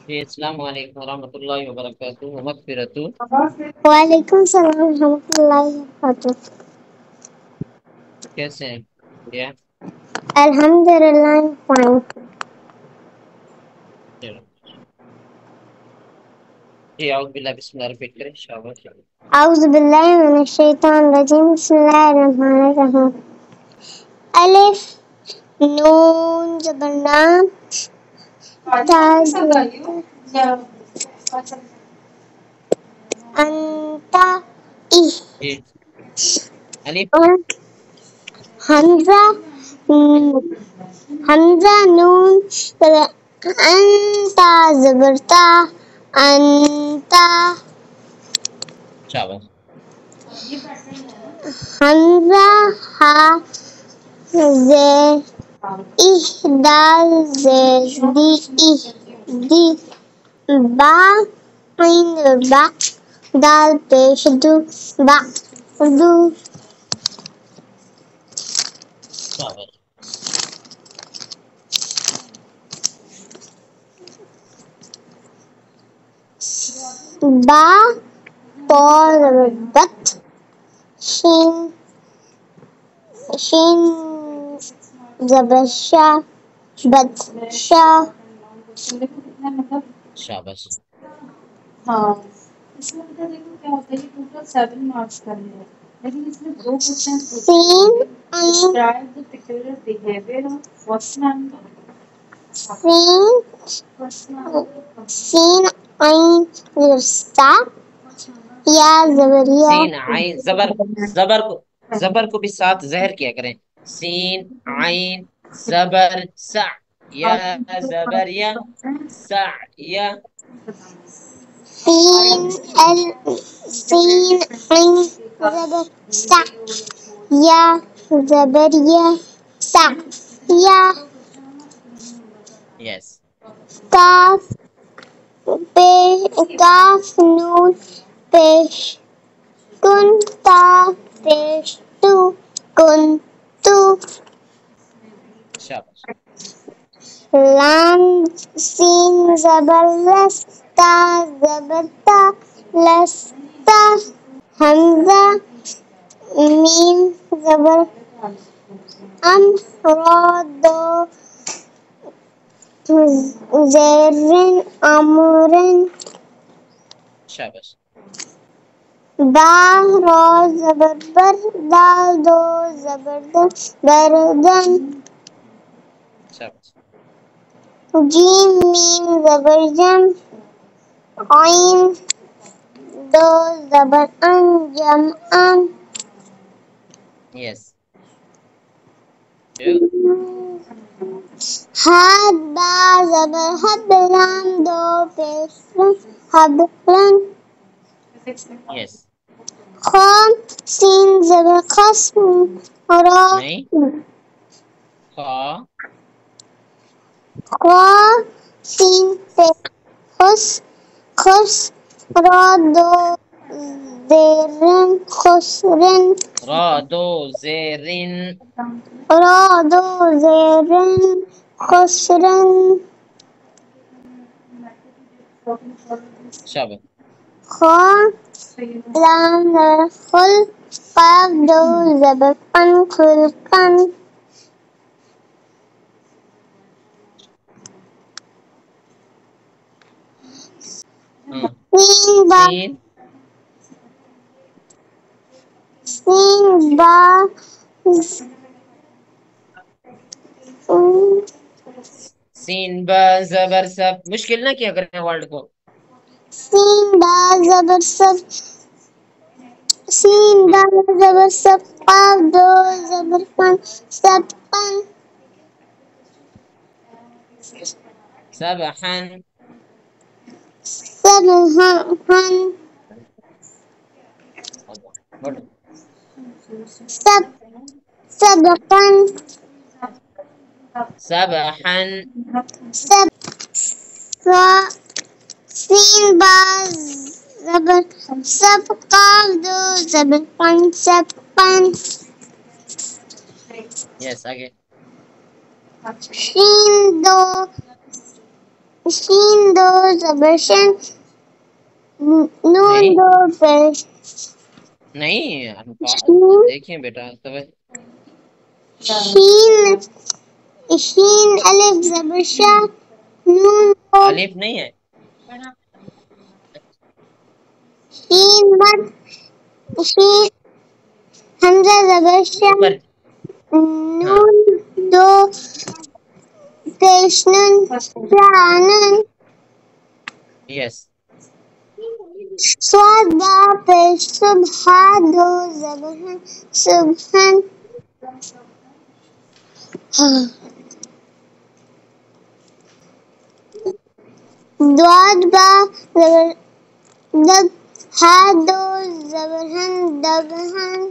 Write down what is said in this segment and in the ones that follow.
जी, अस्सलाम वालेकुम रहमतुल्लाहि व बरकातुहू व मगफिरतु। वालेकुम सलाम रहमतुल्लाहि वबरकातुह। कैसे हैं? बढ़िया। अल्हम्दुलिल्लाह फाइन। चलो। जी, आउज़ बिल्लाहि बिस्मिल्लाह रिपीट करें। शाबाश। औज़ु बिल्लाहि मिनश शैतानिर रजीम। बिस्मिल्लाहिर रहमानिर रहीम। अलिफ नून जबर ना अंता ई जी, अलिफ। हमजा हमजा नून अंता जबरता अंता शाबाश। हमजा हा जे इहदाल जे दी दी बा बा दाल पेश दू बा दू शाबाश। बा पौर बत शीन शीन जबरशा बदशा शाबाश। हाँ इसमें बेटा देखो क्या होता है, ये टोटल 7 मार्क्स का है, लेकिन इसमें 2 question describe the peculiar behaviour of watchman. सीन आइन सा या जबरिया सीन आइन जबर। जबर को भी साथ जहर किया करें। सीन आइन जबर सा। या जबर या सा या। सीन एल सीन आइन जबर सा या जबरिया सा या यस। काफ काफ नून पेश कुंता पेश तू कुंतु शाबाश। लाम सीन जबरदस्ता जबरता लस्ता हमजा मीम जबर रा दो ज़ेरिन अमरिन शाबाश। बा रो जबर बर दाल दो जबरदन बरदन शाबाश। जीम मीम जबरजम आइन दो जबर जम यस। टू। हाथ बा जबर हबलाम दो पेश हबलन यस। खाम सीन जबर खस्म रा नहीं। खा। ख्वा सीन पे खुश खुश रा दो जेरिन खुसरिन रा दो जेरिन। रा दो जेरिन खुसरिन शाबाश। ख्वा लाम खुल काफ दो जबर पन खुलकन सीन बा सीन। सीन बा सीन ब जबर सब मुश्किल ना किया करें वर्ड को। सीन बा जबर सब सीन बा हम्म। जबर सब काफ दो जबर पन सब पन सबहन। सब हन बोलो। सब सबकन सबहन। सब सा सीन बा जबर सब काफ दो जबर पन सब पन यस आगे। शीन दो शीन दो ज़बर शन, नून दो पेश नहीं अल्फाज शीन, देखिए बेटा तो शीन शीन अलिफ ज़बर शा, नून दो अलिफ नहीं है। शीन मद, शीन हमजा ज़बर शा, ऊपर हाँ नून दो पेश नून, शानून यस स्वाद बा पेश सुबह, दो ज़बर सुबहन, द्वाद बा ज़बर दब, हा दो ज़बरहन दबहन,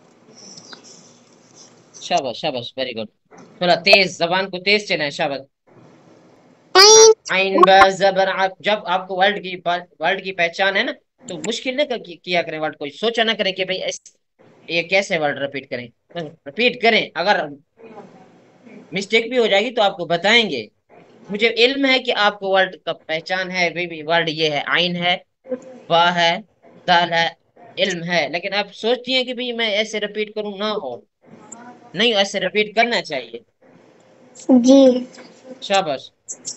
शाबाश शाबाश वेरी गुड। थोड़ा तेज जबान को तेज चलाएं शाबाश। ऐन आइन ब जबर आप जब आपको वर्ड की पहचान है ना तो मुश्किल नहीं किया करें वर्ड को सोचा ना करें कि भाई ये कैसे वर्ड रिपीट करें। रिपीट करें अगर मिस्टेक भी हो जाएगी तो आपको बताएंगे। मुझे इल्म है कि आपको वर्ड का पहचान है भाई वर्ड ये है आइन है बा है दाल है इल्म है लेकिन आप सोचती हैं कि भाई मैं ऐसे रिपीट करूं ना हो। नहीं ऐसे रिपीट करना चाहिए। जी। शाबाश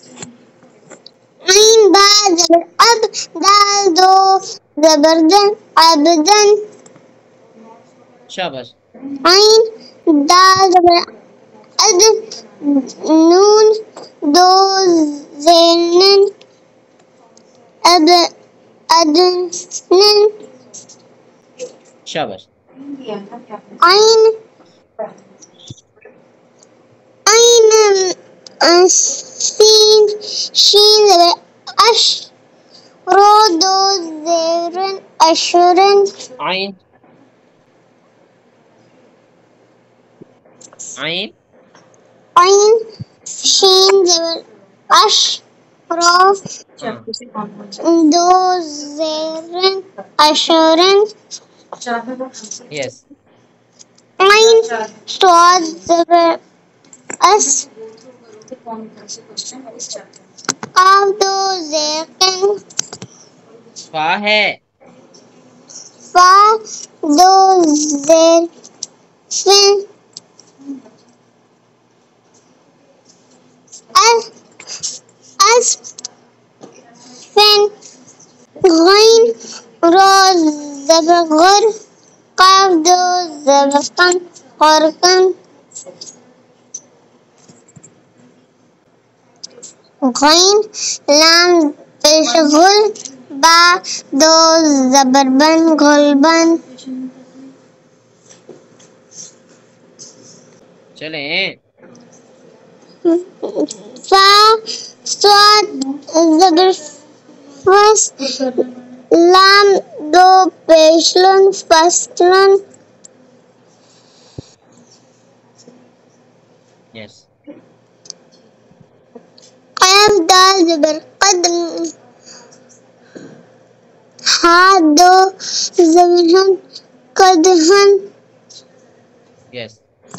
ऐन बा ज़बर अब, दाल दो ज़बरदन अबदन, शाबाश ऐन दाल ज़बर अद, नून दो ज़ेनन अब अदनन, शाबाश ऐन ऐन शीन शीन ज़बर अश, रो दो ज़ेरन अशरन, आइन आइन ऐन शीन ज़बर अश, रो हाँ दो ज़ेरन अशरन, यस ऐन स्वाद ज़बर अस, काफ दो ज़ेरन, फा है फा दो ज़ेर फिन, अस फिन, गइन रो ज़बर गर, काफ दो ज़बर कन गरकन, गइन लाम पेश गुल, बा दो ज़बर बन गुलबन, चलें फा स्वाद ज़बर फस, लाम दो पेशलन फसलन, यस काफ दाल ज़बर कदम, हा दो ज़बरहन कदहन, यस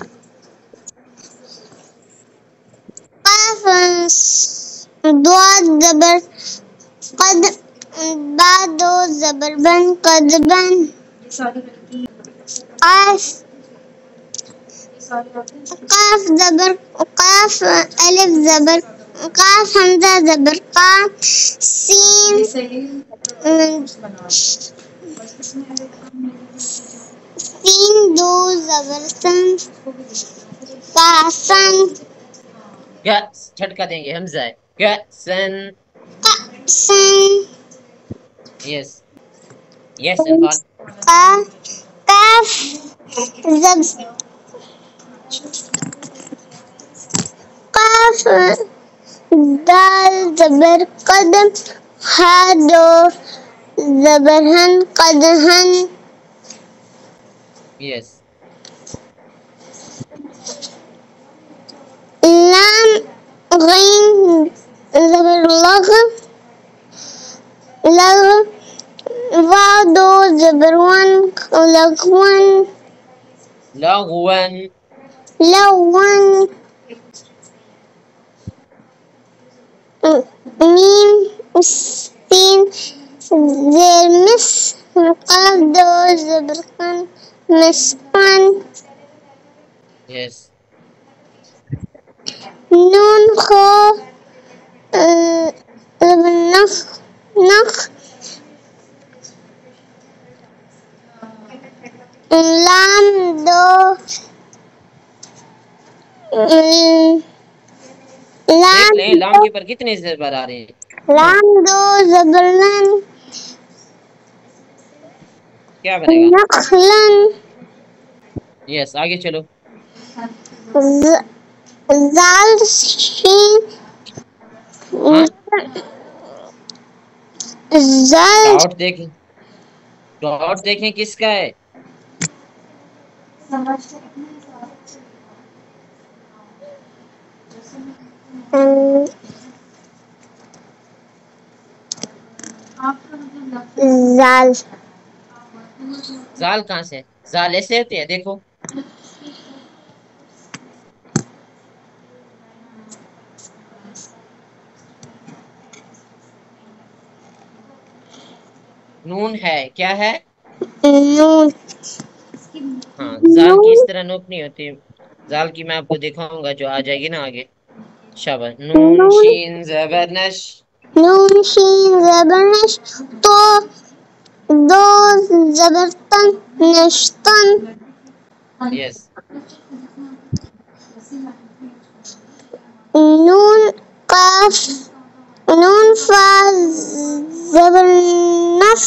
काफ द्वाद ज़बर कद, बा दो ज़बर बन कदबन, काफ काफ ज़बर काफ अलिफ ज़बर काफ हमजा ज़बर का, सीन सीन दो ज़बर सन, कासन गस झटका देंगे हमजा है गसन कासन, यस यस इरफान का काफ ज़ब काफ दाल ज़बर कदम, हा दो ज़बरहन कदहन, यस लाम गइन ज़बर लग, लग वा दो ज़बर वन लगवन, लगवन लवन मीम सीन जेर मिस काफ दो ज़बर कन मिस्कान यस नून खो नख नख लाम दो देख लाम लें लाम के ऊपर कितने ज़बर आ रहे हैं। लाम दो ज़बरलन क्या बनेगा? नखलन यस आगे चलो। जाल शीन हाँ जाल डॉट देखें किसका है। जाल जाल कहाँ से? जाल ऐसे होती है देखो। नून है क्या है? नून हाँ जाल की इस तरह नोक नहीं होती। जाल की मैं आपको दिखाऊंगा जो आ जाएगी ना आगे। शाबाश। नून नून शीन ज़बरनश। नून शीन ज़बरनश तो दो ज़बरतन नश्तन यस नून काफ नून फा ज़बरनफ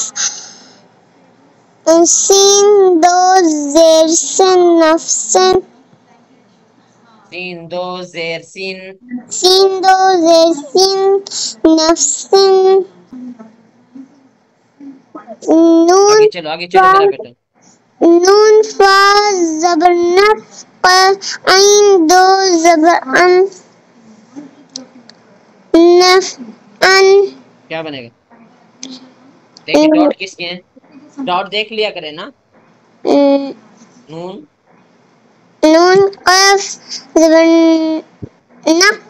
सीन दो ज़ेर सिन नफसिन सीन दो ज़ेर सीन सीन दो ज़ेर सिन नफसिन नून आगे चलो मेरा बेटा। नून फा ज़बरनफ आइन दो ज़बर नफ अन क्या बनेगा? देखिए डॉट किसके हैं। डॉट देख लिया करें ना। नून नून कफ ज़बर नक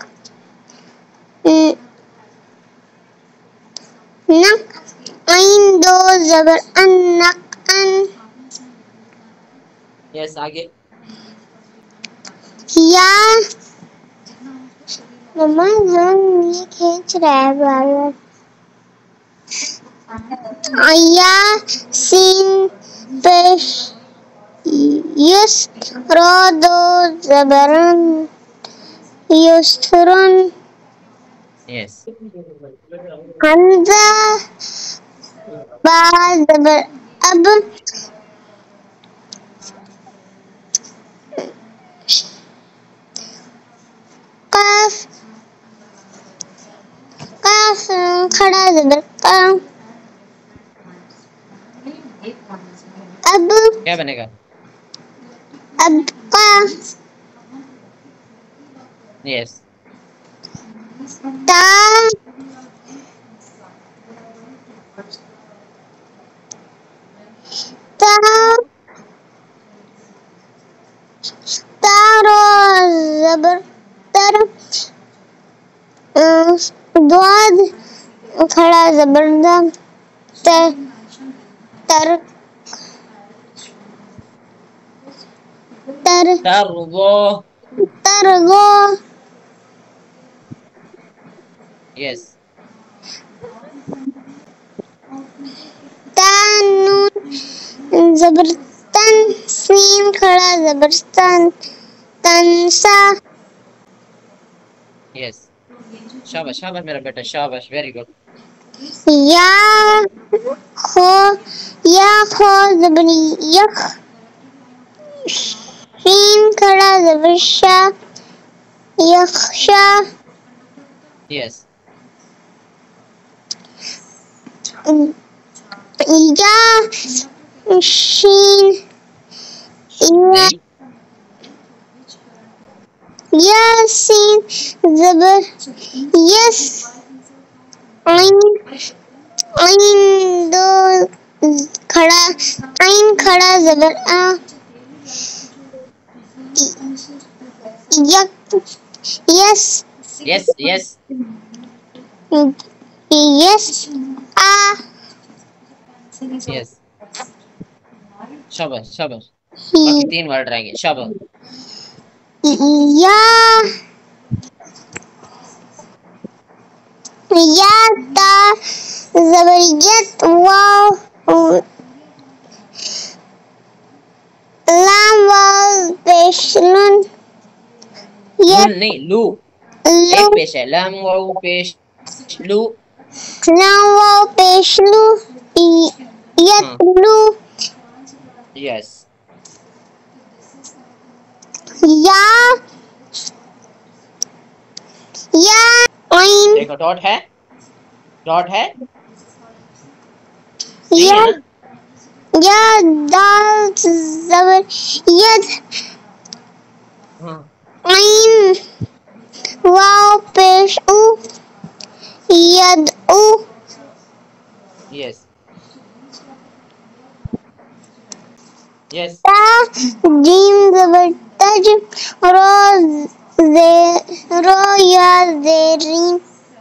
नक आइन दो ज़बर अन नक अन यस आगे। या मम्मा ये खींच रहा है बार बार या सीन पेश युस्त रो दो ज़बरन युस्तरन यस हमजा बा ज़बर अब काफ काफ खड़ा ज़बर का अब क्या बनेगा? अब का यस ता ता तारो ज़बर तर द्वाद खड़ा ज़बरदम तर तर तर तरगो तरगो यस तानून ज़बरतन सीन खड़ा ज़बरतन तंसा यस शाबाश शाबाश मेरा बेटा शाबाश वेरी गुड। या खो ज़बरी यख शीन खड़ा ज़बरशा यखशा यस या शीन यासीन ज़बर यस आइन आइन दो खड़ा आइन खड़ा ज़बर आ यक yes yes yes Yes. Yes, शाबाश शाबाश। He. बाकी 3 वर्ड रहेंगे, शाबाश। या। या ता ज़बरयत वाव लाम वाव पेशनुन नून नहीं, लू। लू एक पेश है, लाम वाव पेश लू। लाम वाव पेशलू हाँ, यतलू यस। या या आइन देखो डॉट है, डॉट है, नहीं या है ना? या दाल ज़बर यद हाँ, आइन वाव पेश उ यद उ यस यस। ता जीम ज़बर तज रो जे रो या ज़ेरीन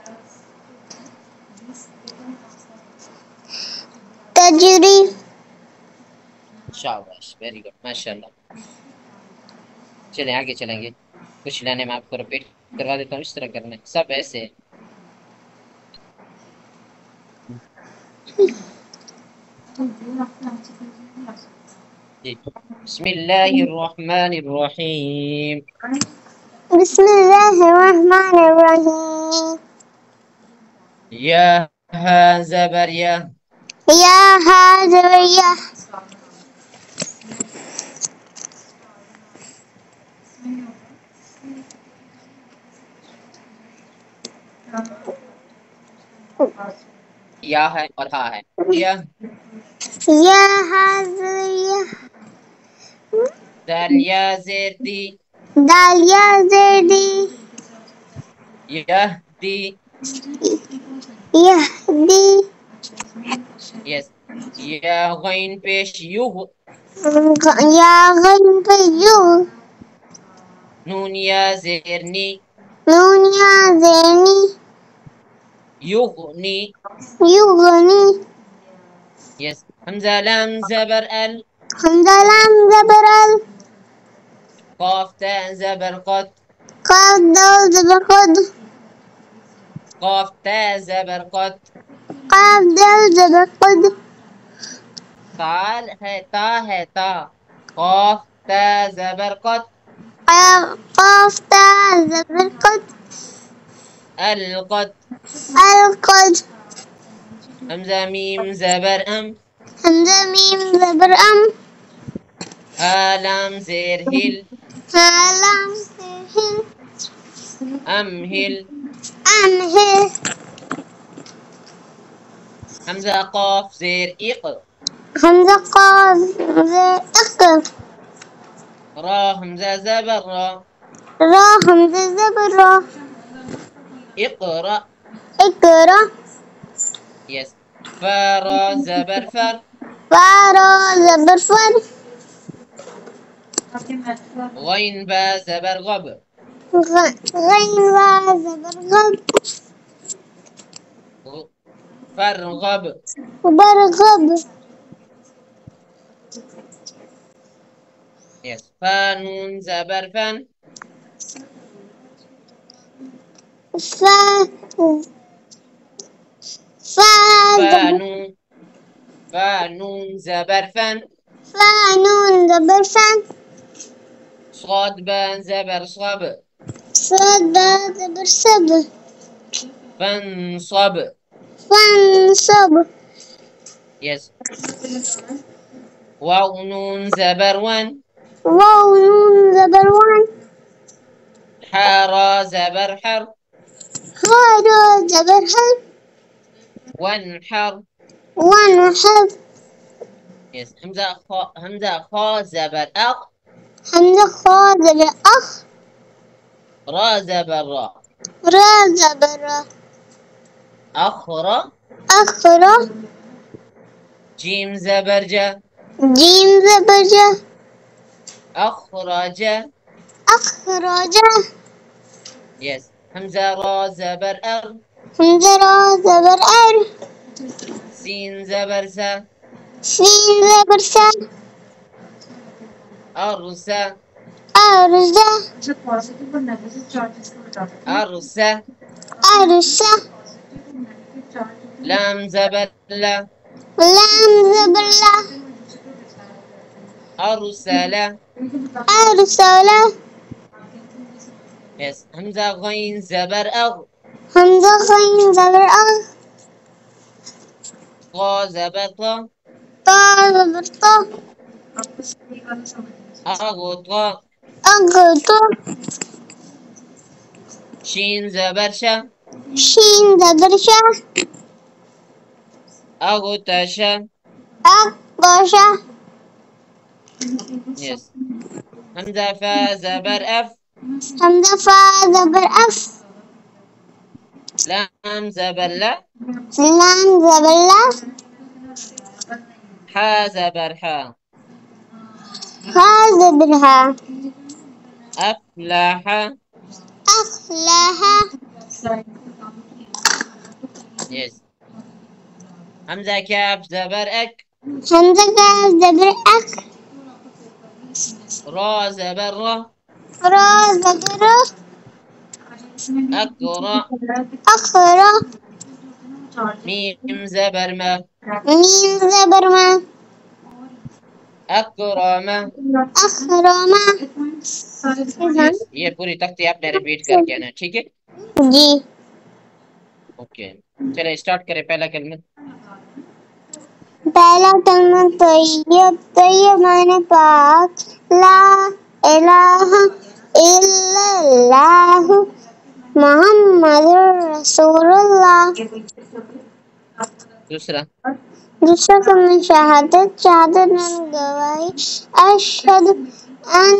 तजरी शाबाश, वेरी गुड, माशाल्लाह। चले आगे चलेंगे। कुछ लाने में आपको रिपीट करवा देता हूँ, इस तरह करना है, सब ऐसे है। जी, बिस्मिल्लाहिर्रहमानिर्रहीम। बिस्मिल्लाहिर्रहमानिर्रहीम या हा ज़बर या। या हा ज़बर या या है और हा है। या हा ज़बर या दाल या ज़ेर दी। दाल या ज़ेर दी यहदी। यहदी यस। या गैन पेश युह। या गैन पे यू नून या ज़ेर नी। नून या ज़ेनी युगनी। युगनी यस। हमजा लाम ज़बर अल। हमज़ा लाम ज़बर अल क़ाफ ता ज़बर क़द। क़ाफ दाल ज़बर क़द क़ाफ ता ज़बर क़द। क़ाफ दाल ज़बर क़द ताल है, ता है, ता। क़ाफ ता ज़बर क़द। क़ाफ ता ज़बर क़द अल क़द। अल क़द हमजा मीम ज़बर अम। हमज़ा मीम ज़बर अम हा लाम ज़ेर हिल। हा लाम हिल अमहिल। अमहिल हमजा क़ाफ ज़ेर इक़। हमज़ा क़ाफ ज़ेर इक़ रा हमजा ज़बर रा। रा हमज़ा ज़बर रा इक़रा। इक़रा यस। फा रा ज़बर फर। फा रा ज़बर फर गैन बा ज़बर गब। गैन वा ज़बर गब फरगब। बरगब यस। फा नून ज़बर फन। फा फा फा नून ज़बर फन। फा नून ज़बर फन صاد با ज़बर صب। صاد با ज़बर सब فانصب। फंसब यस। वाव नून ज़बर वन। वाव नून ज़बर वन हा रा ज़बर हर। हा रा ज़बर हर वनहर। वनहर यस। हमजा खा ज़बर अख। हमज़ा खा ज़बर अख را ज़बर रा। रा ज़बर रा अखरा। अखरा जीम ज़बर जा। जीम ज़बर जा अखरज। अखराजा यस। हमजा रा ज़बर अर। همزة را زبر ار. سين زبر سا. سين زبر سا. أرسا. أرزة. أرسا. أرسة. لام زبر لا. لام زبر لا. أرسل. أرسل. يس. همزة غين زبر أغ. همزة غين زبر أغ. طا زبر طا. طا زبر طا. أغطى. أغطى. شين زبر شا. شين زبر شا. أغطش. أغطش. يس. همزة فا زبر أف. همزة فا زبر أف. لام زبر لا. لام زبر لا. حا زبر حا. ها زبر ها. أفلح. أفلح. يس. همزة كاف زبر أك. همزة كاف زبر أك. را زبر را. را زبر را. أقرأ. أقرأ. ميم زبر ما. ميم زبر ما. أكرم. أكرم. यस, ये पूरी तख्ती आपने रिपीट करके आना, ठीक है? जी। ओके, चले स्टार्ट करें पहला कलमा। पहला कलमा तैयब। तैयब माने पाक। ला इलाहा इल्लल्लाह मुहम्मदुर रसूलुल्लाह। दूसरा कलमा शहादत। शहादत माने गवाही। अशहदु अन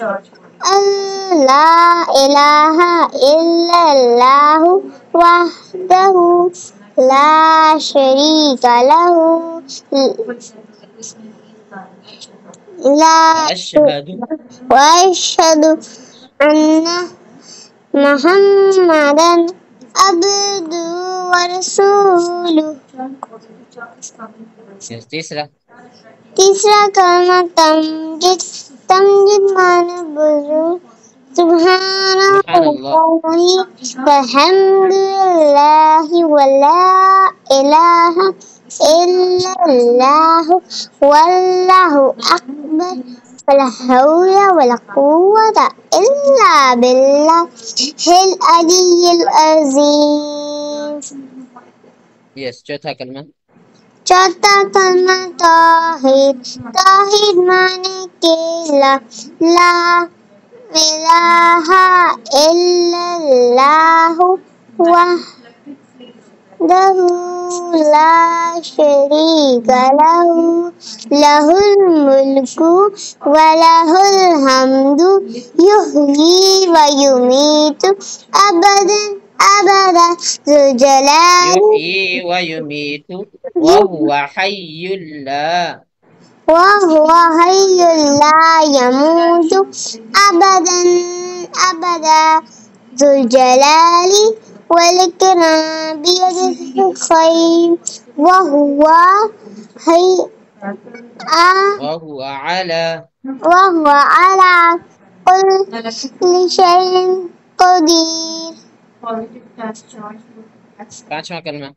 ला इलाहा इल्लल्लाहु वहदहु ला शरीका लहु ला वअशहदु अन्ना मुहम्मदन अब्दुहु व रसूलुहु। तीसरा कलमा तमजीद। तमजीद माने बुजुर्ग। सुब्हानल्लाहि वल्हम्दुलिल्लाहि वला इलाहा इल्लल्लाहु वल्लाहु अकबर वला हौला वला कुव्वता इल्ला बिल्लाहिल अलिय्यिल अज़ीम। यस, चौथा कलमा तौहीद। तौहीद माने केला। ला इलाहा इल्लल्लाहु वहदहु ला शरीका लहु लहुल मुल्कु व लहुल हम्दु युहयी व युमीतु अबदन अबदा ज़ुल जलाली युहयी व युमीतु वहुव हय्युल ला यमूतु अबदन अबदा ज़ुल जलाली वल इकराम बियदिहिल खैर वहुव अला कुल्लि शैइन क़दीर। पांचवा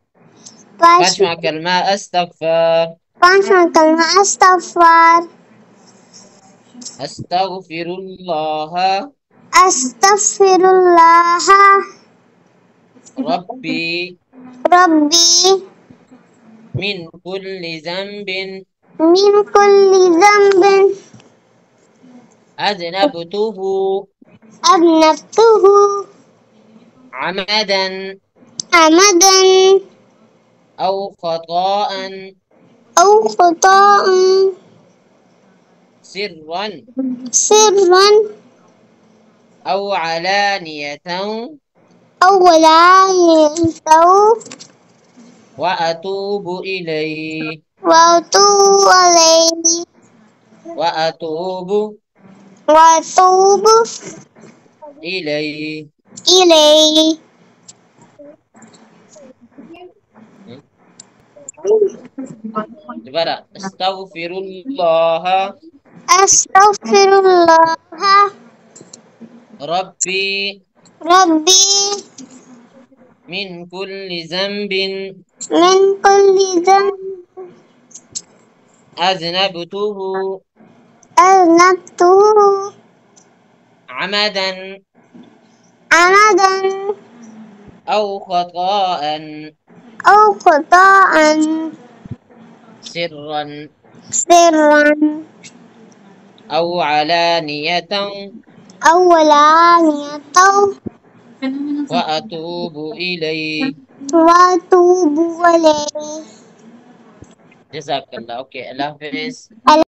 कलमा अस्तगफर। पांचवा कलमा अस्तगफार। अस्तगफिरुल्लाह अस्तगफिरुल्लाह रब्बी मिन कुल्लि ज़ंबिन अज़नबतुहु अमदन औ ख़ताअन सिर्रन औ अलानियतन व अतूबु इलैहि दोबारा, अस्तगफिरुल्लाह अस्तगफिरुल्लाह रब्बी रब्बी मिन कुल्ली ज़ंबिन मिन कुल्ली ज़ंब अज़नबतुहु अज़नबतुहु अमदन अमदन औ ख़ताअन औ ख़ताअन सिर्रन सिर्रन औ अलानियतन औ अलानियतन व अतूबु इलैहि। व अतूबु इलैहि। जज़ाकल्लाह। ओके, अल्लाह हाफ़िज़।